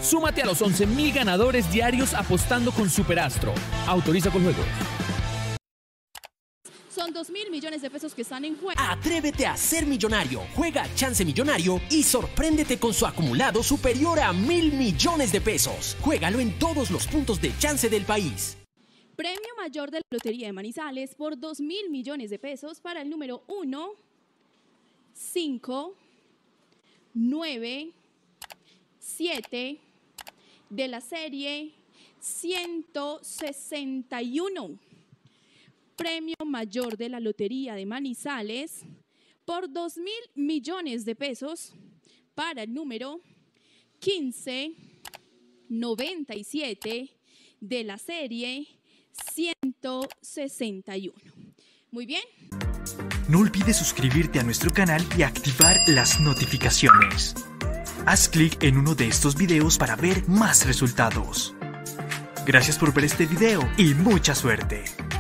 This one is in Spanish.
Súmate a los 11.000 ganadores diarios apostando con Superastro. Autoriza con juegos. Son 2.000 millones de pesos que están en juego. Atrévete a ser millonario. Juega Chance Millonario y sorpréndete con su acumulado superior a 1.000 millones de pesos. Juégalo en todos los puntos de Chance del país. Premio mayor de la Lotería de Manizales por 2.000 millones de pesos para el número 1, 5, 9, 7 de la serie 161. Premio mayor de la Lotería de Manizales por 2.000 millones de pesos para el número 15, 97 de la serie 161. Muy bien. No olvides suscribirte a nuestro canal y activar las notificaciones. Haz clic en uno de estos videos para ver más resultados. Gracias por ver este video y mucha suerte.